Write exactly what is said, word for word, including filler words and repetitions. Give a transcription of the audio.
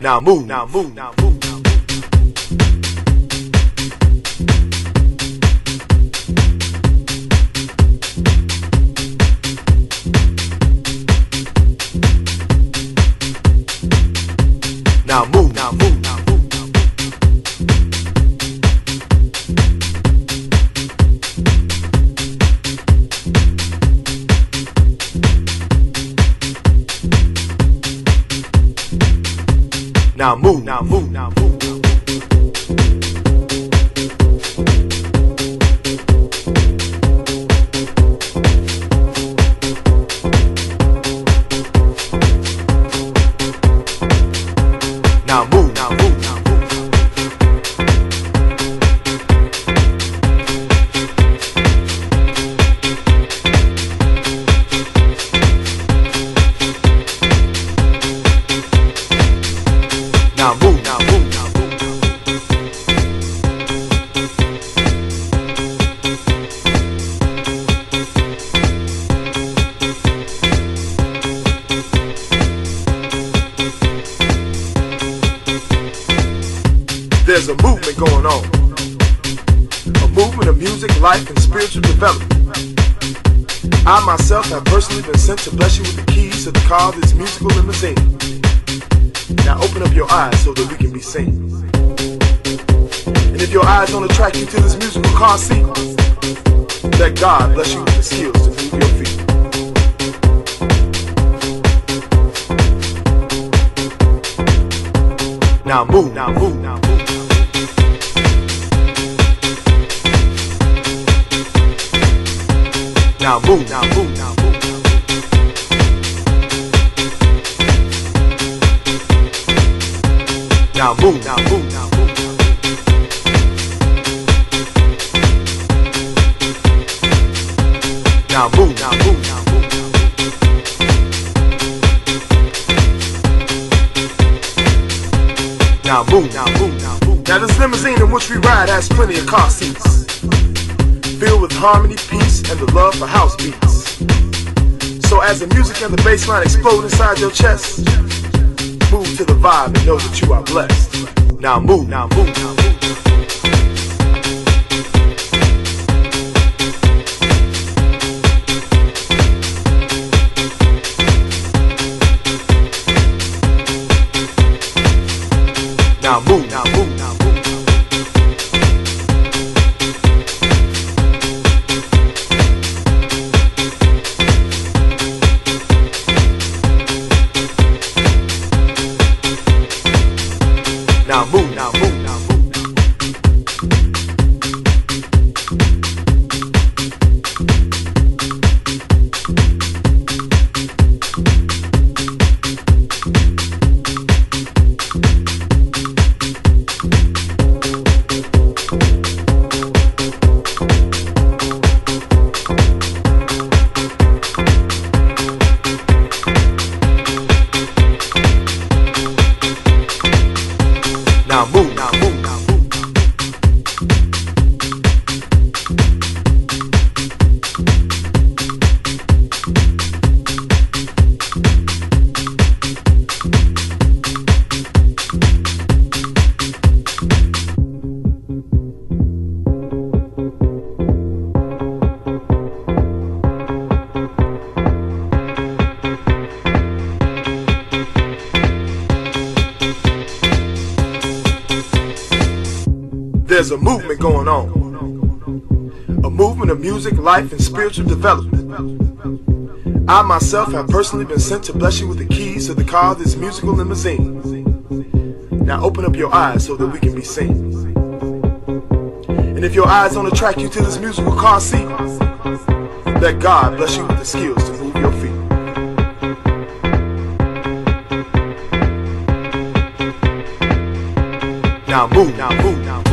Now move, now move, now move, now move. Now move, now move, now move, now move. Now move, now move, now move, now move. Now move, now move, now move. Now move, now move, now move. There's a movement going on. A movement of music, life, and spiritual development. I myself have personally been sent to bless you with the keys to the car of this musical limousine. Now open up your eyes so that we can be seen. And if your eyes don't attract you to this musical car seat, let God bless you with the skills to move your feet. Now move, now move, now move. Now move, now move, now move. Now move, now move, now move. Now move, now move, now move. Now move, now move, now move. Now this limousine in which we ride has plenty of car seats, filled with harmony, peace, and the love for house beats. So as the music and the bass line explode inside your chest, move to the vibe and know that you are blessed. Now move, now move, now move. Now move, now move, now move. Now move, now move, now move. Now move, now move, now move. There's a movement going on. A movement of music, life, and spiritual development. I myself have personally been sent to bless you with the keys to the car of this musical limousine. Now open up your eyes so that we can be seen. And if your eyes don't attract you to this musical car seat, let God bless you with the skills to move your feet. Now move, now move, now move.